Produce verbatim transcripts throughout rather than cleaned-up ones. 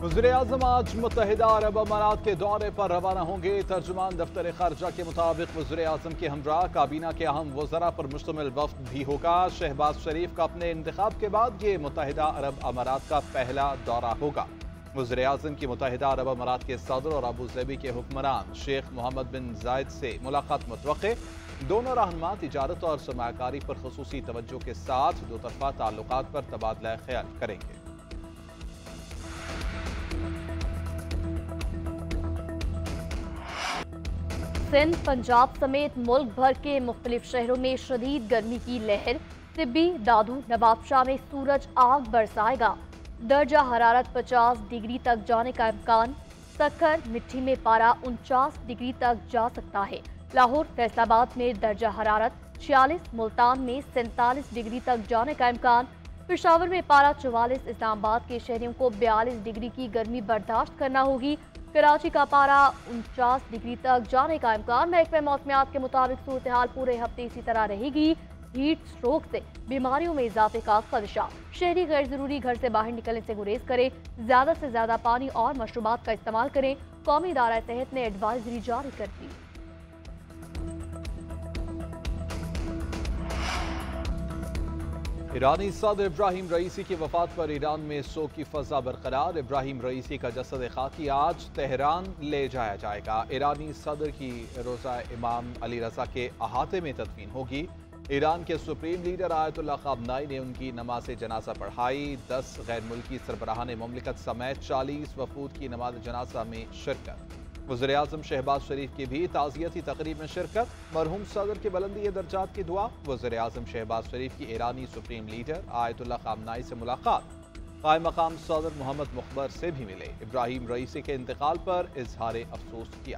वज़ीर-ए-आज़म आज मुत्तहिदा अरब अमारात के दौरे पर रवाना होंगे। तर्जुमान दफ्तर खारजा के मुताबिक वज़ीर-ए-आज़म के हमरा काबीना के अहम वज़रा पर मुश्तमिल वफ़द भी होगा। शहबाज शरीफ का अपने इंतखाब के बाद ये मुत्तहिदा अरब अमारात का पहला दौरा होगा। वज़ीर-ए-आज़म की मुत्तहिदा अरब अमारात के सदर और अबू ज़बी के हुक्मरान शेख मोहम्मद बिन जायद से मुलाकात मुतवक्के। दोनों रहनुमा तिजारत और सरमायाकारी पर ख़ुसूसी तवज्जो के साथ दो तरफ़ा ताल्लुकात पर तबादला ख्याल करेंगे। सिंध, पंजाब समेत मुल्क भर के मुख्तलिफ शहरों में शदीद गर्मी की लहर। तिब्बी दादू नवाबशाह में सूरज आग बरसाएगा। दर्जा हरारत पचास डिग्री तक जाने का इम्कान। सक्कर मिट्टी में पारा उनचास डिग्री तक जा सकता है। लाहौर फैसलाबाद में दर्जा हरारत छियालीस, मुल्तान में सैंतालीस डिग्री तक जाने का इम्कान। पेशावर में पारा चौवालीस। इस्लामाबाद के शहरियों को बयालीस डिग्री की गर्मी बर्दाश्त करना होगी। कराची का पारा उनचास डिग्री तक जाने का इम्कान। महकमे मौसमियात के मुताबिक सूरत हाल पूरे हफ्ते इसी तरह रहेगी। हीट स्ट्रोक से बीमारियों में इजाफे का खदशा। शहरी गैर जरूरी घर से बाहर निकलने से गुरेज करें। ज्यादा से ज्यादा पानी और मशरूबात का इस्तेमाल करें। कौमी इदारा सेहत ने एडवाइजरी जारी कर दी। ईरानी सदर इब्राहिम रईसी की वफात पर ईरान में शोक की फजा बरकरार। इब्राहिम रईसी का जसद खाकी आज तेहरान ले जाया जाएगा। ईरानी सदर की रोज़ा इमाम अली रजा के अहाते में तदफीन होगी। ईरान के सुप्रीम लीडर आयतुल्लाह ख़ामनेई ने उनकी नमाज जनाजा पढ़ाई। दस गैर मुल्की सरबराहान मुमलिकत समेत चालीस वफूद की नमाज जनाजा में शिरकत। वज़ीर-ए-आज़म शहबाज शरीफ की भी ताज़ियती तकरीब में शिरकत। मरहूम सदर के बुलंदी दर्जात की दुआ। वज़ीर-ए-आज़म शहबाज शरीफ की ईरानी सुप्रीम लीडर आयतुल्लाह ख़ामनेई से मुलाकात। क़ाइम मक़ाम सदर मोहम्मद मुख़बर से भी मिले। इब्राहिम रईसी के इंतकाल पर इजहार अफसोस किया।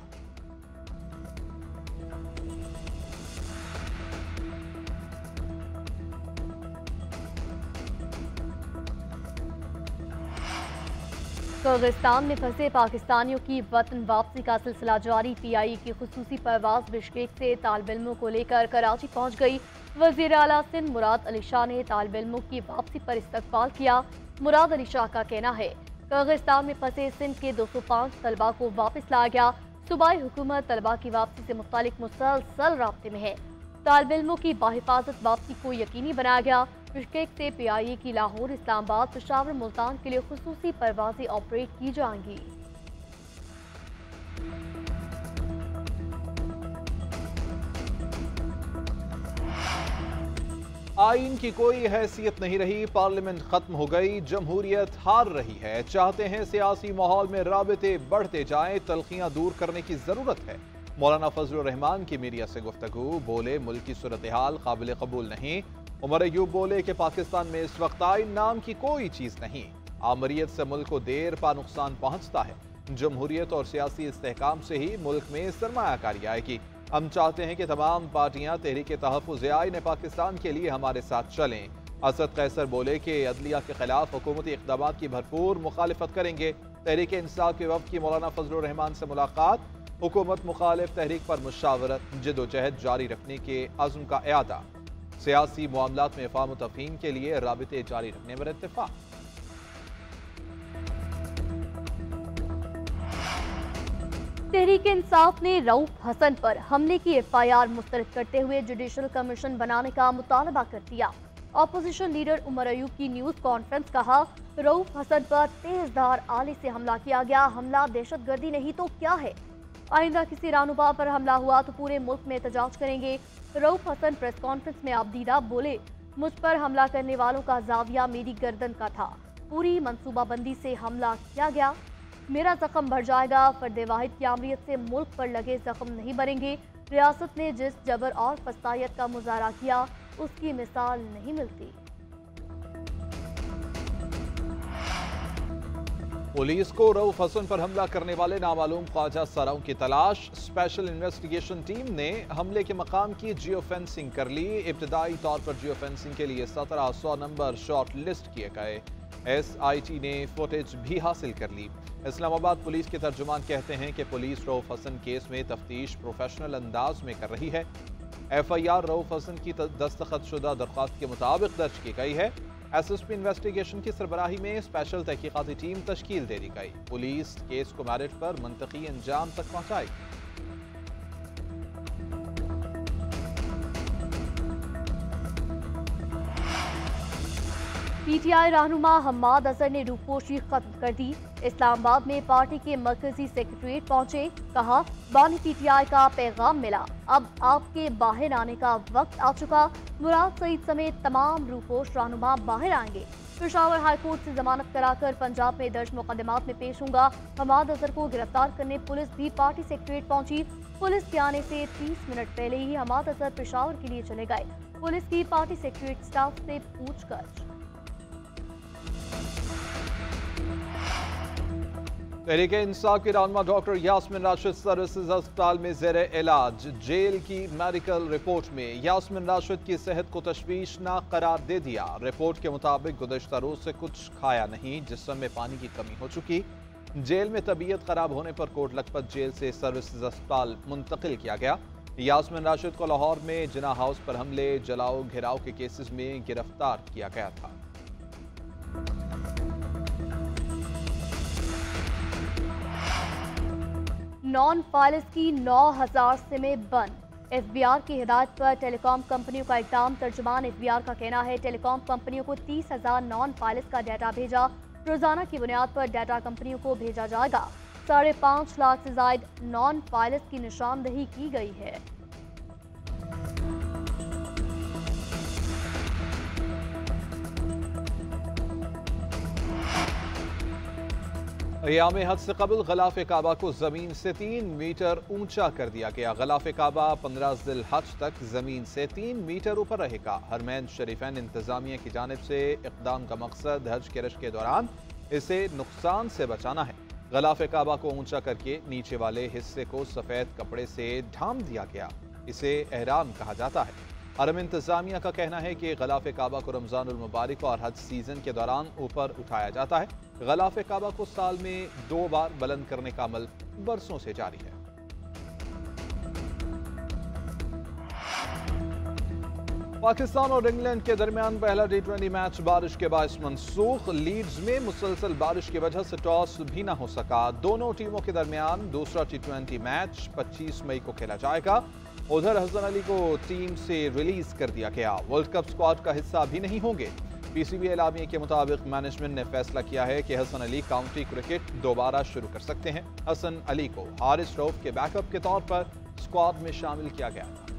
किर्गिस्तान में फंसे पाकिस्तानियों की वतन वापसी का सिलसिला जारी। पी आई ए की खुसूसी परवाज बिश्केक से तालिब इल्मों को लेकर कराची पहुंच गई। वज़ीर आला सिंध मुराद अली शाह ने तालिब इल्मों की वापसी पर इस्तकबाल किया। मुराद अली शाह का कहना है किर्गिस्तान में फंसे सिंध के दो सौ पाँच तलबा को वापस लाया गया। सूबाई हुकूमत तलबा की वापसी से मुतालिक मुसलसल राब्ते में है। तालिब इल्मों की बाहिफाजत वापसी को यकीनी बनाया गया। बिश्केक से पी आई ए की लाहौर, इस्लामाबाद, पेशावर, मुल्तान के लिए खुसूसी परवाजें ऑपरेट की जाएंगी। आईन की कोई हैसियत नहीं रही। पार्लियामेंट खत्म हो गई। जमहूरियत हार रही है। चाहते हैं सियासी माहौल में राबते बढ़ते जाएं। तलखियां दूर करने की जरूरत है। मौलाना फजलुर रहमान की मीडिया से गुफ्तगू। बोले मुल्क की सूरत हाल काबिल कबूल नहीं। उमर अयूब बोले कि पाकिस्तान में इस वक्त आइन नाम की कोई चीज नहीं। आमरीत से मुल्क को देर पा नुकसान पहुंचता है। जमहूरियत और सियासी इस्तेहकाम से ही मुल्क में सरमायाकारी आएगी। हम चाहते हैं कि तमाम पार्टियां तहरीक तहफ़्फ़ुज़ आइन पाकिस्तान के लिए हमारे साथ चलें। असद कैसर बोले कि अदलिया के खिलाफ हुकूमती इक़दाम की भरपूर मुखालिफत करेंगे। तहरीक इंसाफ के वफ़द की मौलाना फजलुर रहमान से मुलाकात। हुकूमत मुखालिफ तहरीक पर मुशावरत जदोजहद जारी रखने के अज़्म का इआदा। सियासी मामलात में फ़ाहम तफ़हीम के लिए राबिते जारी रखने पर इत्तेफाक। तहरीक इंसाफ ने रऊफ हसन पर हमले की एफ आई आर मुस्तरद करते हुए जुडिशल कमीशन बनाने का मुतालबा कर दिया। अपोजिशन लीडर उमर अयूब की न्यूज कॉन्फ्रेंस कहा, रऊफ हसन पर तेजधार आले से हमला किया गया। हमला दहशतगर्दी नहीं तो क्या है? आइंदा किसी रानुबा पर हमला हुआ तो पूरे मुल्क में एहतजाज करेंगे। रऊफ हसन प्रेस कॉन्फ्रेंस में आपदीदा बोले, मुझ पर हमला करने वालों का जाविया मेरी गर्दन का था। पूरी मंसूबाबंदी से हमला किया गया। मेरा जख्म बढ़ जाएगा। फर्द वाहिद की आमरीत से मुल्क पर लगे जख्म नहीं बढ़ेंगे। रियासत ने जिस जबर और फसायत का मुजाहरा किया उसकी मिसाल नहीं मिलती। पुलिस को रऊफ हसन पर हमला करने वाले नामालूम ख्वाजा सराओं की तलाश। स्पेशल इन्वेस्टिगेशन टीम ने हमले के मकाम की जियो फेंसिंग कर ली। इब्तदाई तौर पर जियो फेंसिंग के लिए सत्रह सौ नंबर शॉर्ट लिस्ट किए गए। एस आई टी ने फुटेज भी हासिल कर ली। इस्लामाबाद पुलिस के तर्जुमान कहते हैं कि पुलिस रऊफ हसन केस में तफ्तीश प्रोफेशनल अंदाज में कर रही है। F I R Rauf Hasan की दस्तखत शुदा दरख्वास्त के मुताबिक दर्ज की गई है। एसएसपी इन्वेस्टिगेशन की सरबराही में स्पेशल तहकीकाती टीम तश्कील दे दी गई। पुलिस केस को मेरिट पर मंतकी अंजाम तक पहुंचाई। पीटीआई रहनुमा हम्माद अजहर ने रूपोशी खत्म कर दी। इस्लामाबाद में पार्टी के मरकजी सेक्रेटरीट पहुंचे, कहा बानी पीटीआई का पैगाम मिला, अब आपके बाहर आने का वक्त आ चुका। मुराद सईद समेत तमाम रूपोश रहनुमा बाहर आएंगे। पेशावर हाईकोर्ट से जमानत कराकर पंजाब में दर्ज मुकदमात में पेश होगा। हम्माद अजहर को गिरफ्तार करने पुलिस भी पार्टी सेक्रेटरीट पहुंची। पुलिस के आने से तीस मिनट पहले ही हम्माद अजहर पेशावर के लिए चले गए। पुलिस की पार्टी सेक्रेटरीट स्टाफ से पूछताछ। तहरीके इंसाफ की रहनुमा डॉक्टर यास्मिन राशिद सर्विसेज अस्पताल में जेर इलाज। जेल की मेडिकल रिपोर्ट में यास्मिन राशिद की सेहत को तशवीशनाक करार दे दिया। रिपोर्ट के मुताबिक गुज़श्ता रोज से कुछ खाया नहीं, जिस्म में पानी की कमी हो चुकी। जेल में तबीयत खराब होने पर कोट लखपत जेल से सर्विसेज अस्पताल मुंतकिल किया गया। यास्मिन राशिद को लाहौर में जिना हाउस पर हमले, जलाओ घिराव के केसेस में गिरफ्तार किया गया था। नॉन फाइल्स की नौ हजार सिमें बंद। एफबीआर की हिदायत पर टेलीकॉम कंपनियों का इक़दाम। तर्जुमान एफबीआर का कहना है टेलीकॉम कंपनियों को तीस हजार नॉन फाइल्स का डाटा भेजा। रोजाना की बुनियाद पर डाटा कंपनियों को भेजा जाएगा। साढ़े पाँच लाख से ज्यादा नॉन फाइल्स की निशानदही की गई है। अयाम हज से कबल गलाफ काबा को जमीन से तीन मीटर ऊंचा कर दिया गया। गलाफ काबा पंद्रह जिल हज तक जमीन से तीन मीटर ऊपर रहेगा। हरमैन शरीफैन इंतजामिया की जानिब से इक़दाम का मकसद हज के रश के दौरान इसे नुकसान से बचाना है। गलाफ काबा को ऊंचा करके नीचे वाले हिस्से को सफ़ेद कपड़े से ढांप दिया गया। इसे एहराम कहा जाता है। हरम इंतजामिया का कहना है कि गलाफ काबा को रमज़ानुल मुबारक और हज सीजन के दौरान ऊपर उठाया जाता है। गलाफ काबा को साल में दो बार बुलंद करने का अमल बरसों से जारी है। पाकिस्तान और इंग्लैंड के दरमियान पहला टी ट्वेंटी मैच बारिश के बायस मनसूख। लीड्स में मुसलसल बारिश की वजह से टॉस भी न हो सका। दोनों टीमों के दरमियान दूसरा टी ट्वेंटी मैच पच्चीस मई को खेला जाएगा। उधर हसन अली को टीम से रिलीज कर दिया गया। वर्ल्ड कप स्क्वाड का हिस्सा भी नहीं होंगे। पीसीबी एलामिया के मुताबिक मैनेजमेंट ने फैसला किया है कि हसन अली काउंटी क्रिकेट दोबारा शुरू कर सकते हैं। हसन अली को हारिस रऊफ के बैकअप के तौर पर स्क्वाड में शामिल किया गया था।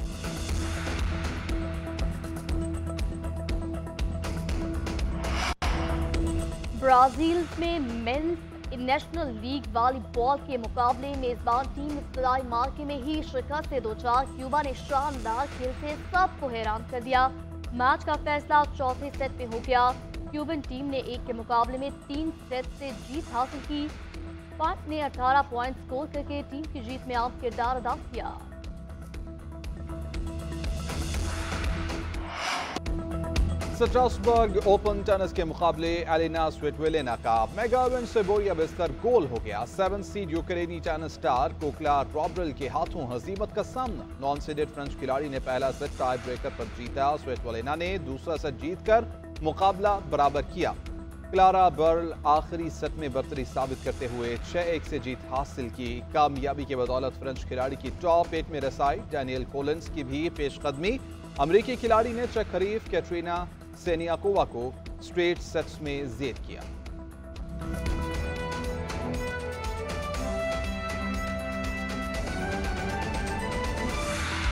ब्राजील में मेंस नेशनल लीग वॉलीबॉल के मुकाबले मेजबान टीम इब्तदाई मार्के में ही शिकस्त से दो चार। क्यूबा ने शानदार खेल से सबको हैरान कर दिया। मैच का फैसला चौथे सेट में हो गया। क्यूबन टीम ने एक के मुकाबले में तीन सेट से जीत हासिल की। पांच ने अठारह पॉइंट स्कोर करके टीम की जीत में अहम किरदार अदा किया। स्ट्रासबर्ग ओपन टेनिस के मुकाबले एलिना स्विटोलिना का मेगा इवेंट से बोरिया बिस्तर गोल हो गया। सेवन सीड यूक्रेनी टेनिस स्टार कोकला रॉबरल के हाथों हजीमत का सामना। नॉन सीडेड फ्रेंच खिलाड़ी ने पहला सेट टाई ब्रेकर पर जीता। स्विटोलिना ने दूसरा सेट जीतकर मुकाबला बराबर किया। क्लारा बर्ल आखिरी सेट में बर्तरी साबित करते हुए छह एक से जीत हासिल की। कामयाबी के बदौलत फ्रेंच खिलाड़ी की टॉप एट में रसाई। डैनियल कोलिंस की भी पेशकदमी। अमरीकी खिलाड़ी ने चेक खरीफ कैटरीना सेनियाकोवा को स्ट्रेट सेट्स में जेर किया।